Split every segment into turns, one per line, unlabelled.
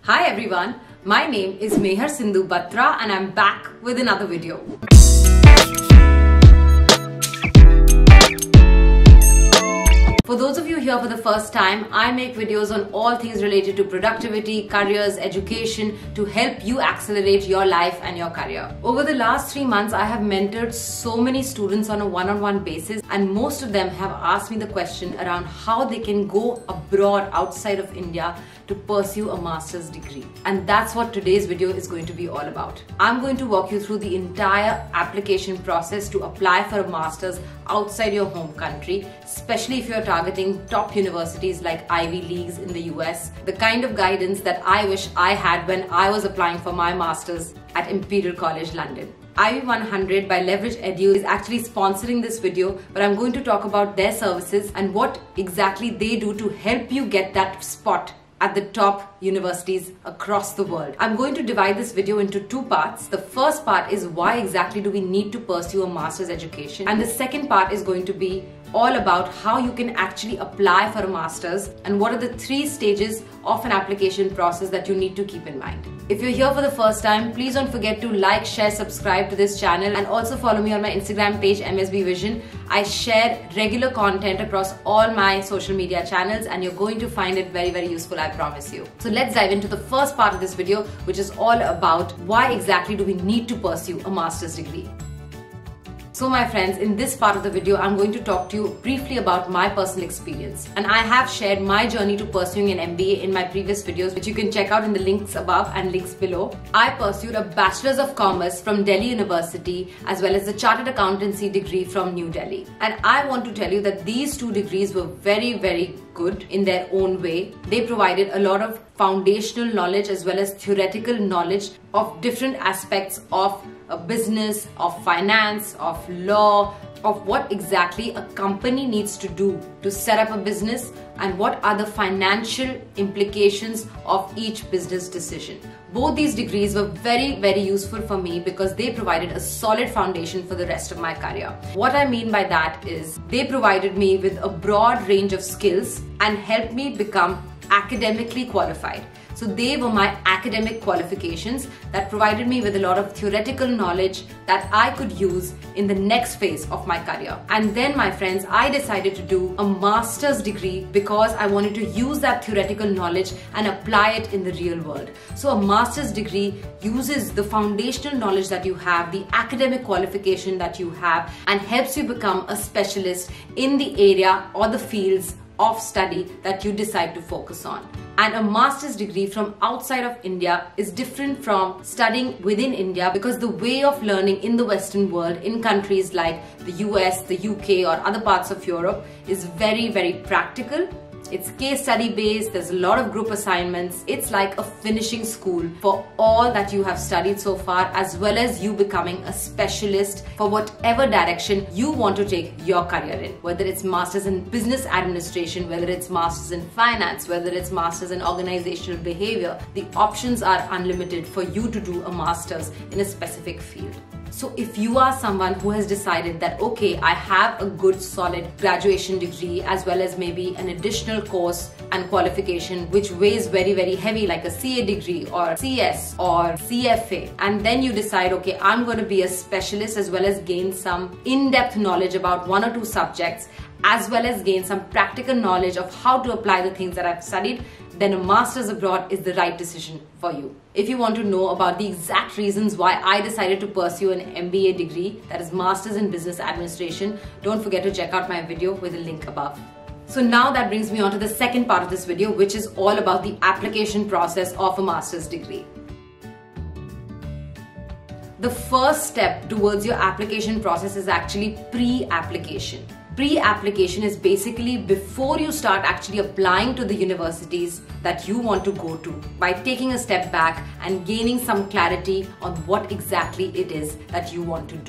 Hi everyone, my name is Mehar Sindhu Batra and I'm back with another video. For those of you here for the first time, I make videos on all things related to productivity, careers, education to help you accelerate your life and your career. Over the last 3 months, I have mentored so many students on a one-on-one basis, and most of them have asked me the question around how they can go abroad outside of India to pursue a master's degree. And that's what today's video is going to be all about. I'm going to walk you through the entire application process to apply for a master's outside your home country, especially if you're targeting top universities like Ivy Leagues in the US, the kind of guidance that I wish I had when I was applying for my master's at Imperial College London. Ivy 100 by Leverage Edu is actually sponsoring this video, but I'm going to talk about their services and what exactly they do to help you get that spot at the top universities across the world. I'm going to divide this video into 2 parts. The first part is why exactly do we need to pursue a master's education, and the second part is going to be all about how you can actually apply for a master's and what are the 3 stages of an application process that you need to keep in mind. If you're here for the first time, please don't forget to like, share, subscribe to this channel, and also follow me on my Instagram page MSB Vision. I share regular content across all my social media channels and you're going to find it very, very useful, I promise you. So let's dive into the first part of this video, which is all about why exactly do we need to pursue a master's degree. So my friends, in this part of the video, I'm going to talk to you briefly about my personal experience. And I have shared my journey to pursuing an MBA in my previous videos, which you can check out in the links above and links below. I pursued a Bachelor's of Commerce from Delhi University as well as a Chartered Accountancy degree from New Delhi. And I want to tell you that these 2 degrees were very, very good in their own way. They provided a lot of foundational knowledge as well as theoretical knowledge of different aspects of business, of finance, of law, of what exactly a company needs to do to set up a business and what are the financial implications of each business decision. Both these degrees were very, very useful for me because they provided a solid foundation for the rest of my career. What I mean by that is they provided me with a broad range of skills and helped me become academically qualified. So they were my academic qualifications that provided me with a lot of theoretical knowledge that I could use in the next phase of my career. And then, my friends, I decided to do a master's degree because I wanted to use that theoretical knowledge and apply it in the real world. So a master's degree uses the foundational knowledge that you have, the academic qualification that you have, and helps you become a specialist in the area or the fields of study that you decide to focus on. And a master's degree from outside of India is different from studying within India because the way of learning in the Western world, in countries like the US, the UK or other parts of Europe, is very, very practical. It's case study based, there's a lot of group assignments. It's like a finishing school for all that you have studied so far, as well as you becoming a specialist for whatever direction you want to take your career in. Whether it's masters in business administration, whether it's masters in finance, whether it's masters in organizational behavior, the options are unlimited for you to do a master's in a specific field. So if you are someone who has decided that, okay, I have a good solid graduation degree as well as maybe an additional course and qualification which weighs very, very heavy like a CA degree or CS or CFA, and then you decide, okay, I'm going to be a specialist as well as gain some in-depth knowledge about 1 or 2 subjects as well as gain some practical knowledge of how to apply the things that I've studied, then a master's abroad is the right decision for you. If you want to know about the exact reasons why I decided to pursue an MBA degree, that is Masters in Business Administration, don't forget to check out my video with the link above. So now that brings me on to the second part of this video, which is all about the application process of a master's degree. The first step towards your application process is actually pre-application. Pre-application is basically before you start actually applying to the universities that you want to go to, by taking a step back and gaining some clarity on what exactly it is that you want to do.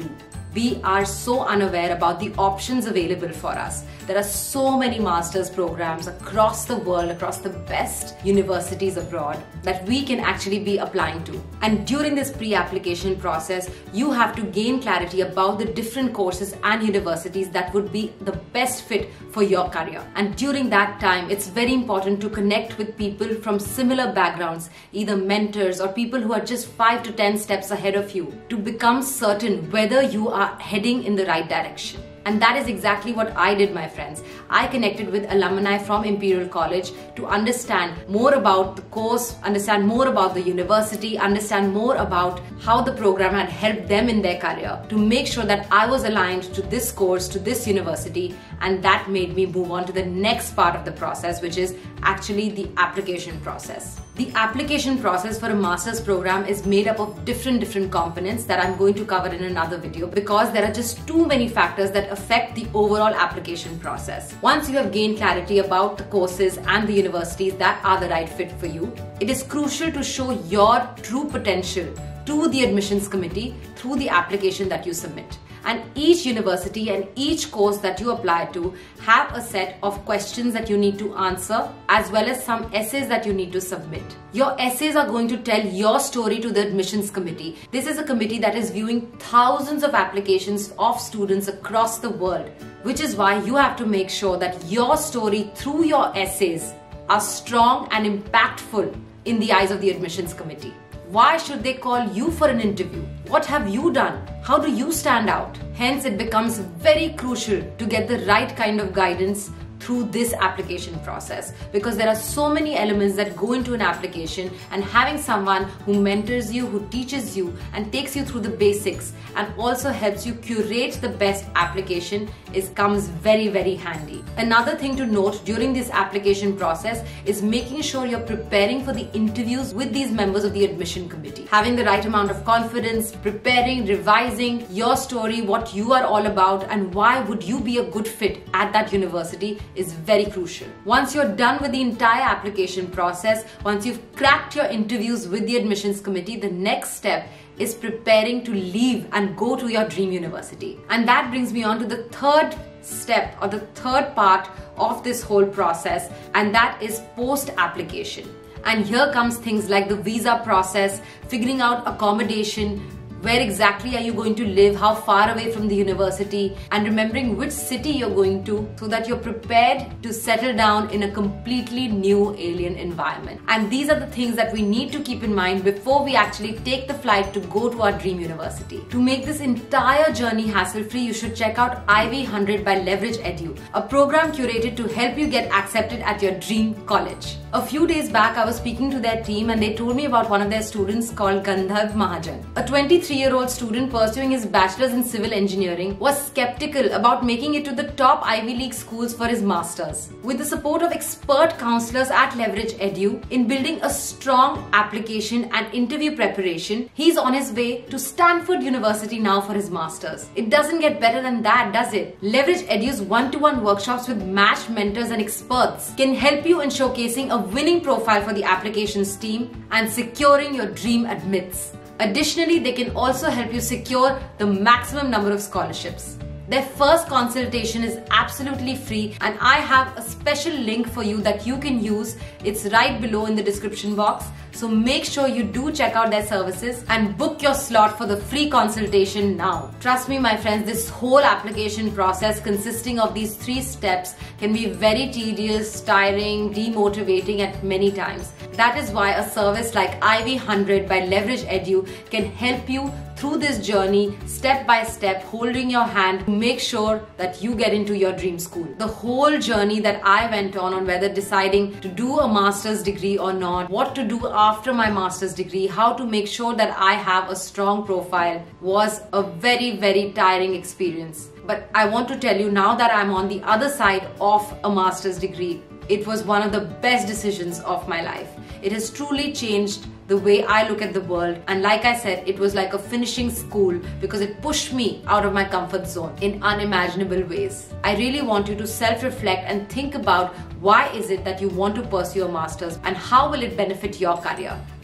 we are so unaware about the options available for us. There are so many master's programs across the world, across the best universities abroad that we can actually be applying to. And during this pre-application process, you have to gain clarity about the different courses and universities that would be the best fit for your career. And during that time, it's very important to connect with people from similar backgrounds, either mentors or people who are just 5 to 10 steps ahead of you, to become certain whether you are heading in the right direction. And that is exactly what I did, my friends. I connected with alumni from Imperial College to understand more about the course, understand more about the university, understand more about how the program had helped them in their career, to make sure that I was aligned to this course, to this university, and that made me move on to the next part of the process, which is actually the application process. The application process for a master's program is made up of different components that I'm going to cover in another video, because there are just too many factors that affect the overall application process. Once you have gained clarity about the courses and the universities that are the right fit for you, it is crucial to show your true potential to the admissions committee through the application that you submit. And each university and each course that you apply to have a set of questions that you need to answer, as well as some essays that you need to submit. Your essays are going to tell your story to the admissions committee. This is a committee that is viewing thousands of applications of students across the world, which is why you have to make sure that your story through your essays are strong and impactful in the eyes of the admissions committee. Why should they call you for an interview? What have you done? How do you stand out? Hence, it becomes very crucial to get the right kind of guidance through this application process, because there are so many elements that go into an application, and having someone who mentors you, who teaches you and takes you through the basics and also helps you curate the best application comes very handy. Another thing to note during this application process is making sure you're preparing for the interviews with these members of the admission committee. Having the right amount of confidence, preparing, revising your story, what you are all about and why would you be a good fit at that university is very crucial. Once you're done with the entire application process, once you've cracked your interviews with the admissions committee, the next step is preparing to leave and go to your dream university. And that brings me on to the third step, or the third part of this whole process, and that is post-application. And here comes things like the visa process, figuring out accommodation, where exactly are you going to live, how far away from the university, and remembering which city you're going to, so that you're prepared to settle down in a completely new alien environment. And these are the things that we need to keep in mind before we actually take the flight to go to our dream university. To make this entire journey hassle-free, you should check out Ivy 100 by Leverage Edu, a program curated to help you get accepted at your dream college. A few days back, I was speaking to their team and they told me about one of their students called Gandharv Mahajan. A 23-year-old student pursuing his bachelor's in civil engineering was skeptical about making it to the top Ivy League schools for his master's. With the support of expert counselors at Leverage Edu in building a strong application and interview preparation, he's on his way to Stanford University now for his master's. It doesn't get better than that, does it? Leverage Edu's one-to-one workshops with matched mentors and experts can help you in showcasing a winning profile for the applications team and securing your dream admits. Additionally, they can also help you secure the maximum number of scholarships. Their first consultation is absolutely free, and I have a special link for you that you can use. It's right below in the description box. So make sure you do check out their services and book your slot for the free consultation now. Trust me, my friends, this whole application process consisting of these 3 steps can be very tedious, tiring, demotivating at many times. That is why a service like Ivy 100 by Leverage Edu can help you through this journey step by step, holding your hand to make sure that you get into your dream school. The whole journey that I went on whether deciding to do a master's degree or not, what to do after my master's degree, how to make sure that I have a strong profile, was a very tiring experience. But I want to tell you, now that I'm on the other side of a master's degree, it was one of the best decisions of my life. It has truly changed the way I look at the world, and like I said, it was like a finishing school because it pushed me out of my comfort zone in unimaginable ways. I really want you to self-reflect and think about why is it that you want to pursue a master's and how will it benefit your career.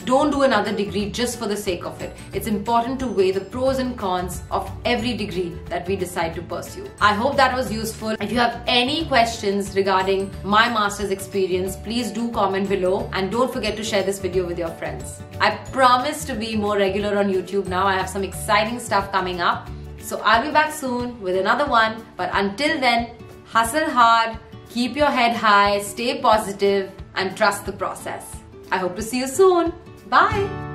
Don't do another degree just for the sake of it. It's important to weigh the pros and cons of every degree that we decide to pursue. I hope that was useful. If you have any questions regarding my master's experience, please do comment below and don't forget to share this video with your friends. I promise to be more regular on YouTube now. I have some exciting stuff coming up. So I'll be back soon with another one. But until then, hustle hard, keep your head high, stay positive, and trust the process. I hope to see you soon. Bye.